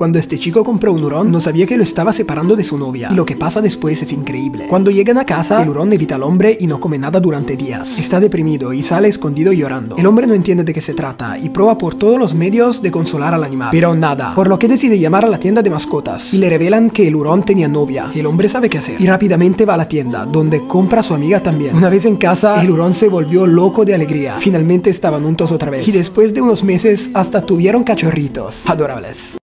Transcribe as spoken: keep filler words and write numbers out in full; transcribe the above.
Cuando este chico compró un hurón, no sabía que lo estaba separando de su novia. Y lo que pasa después es increíble. Cuando llegan a casa, el hurón evita al hombre y no come nada durante días. Está deprimido y sale escondido llorando. El hombre no entiende de qué se trata y prueba por todos los medios de consolar al animal. Pero nada. Por lo que decide llamar a la tienda de mascotas. Y le revelan que el hurón tenía novia. El hombre sabe qué hacer. Y rápidamente va a la tienda, donde compra a su amiga también. Una vez en casa, el hurón se volvió loco de alegría. Finalmente estaban juntos otra vez. Y después de unos meses, hasta tuvieron cachorritos. Adorables.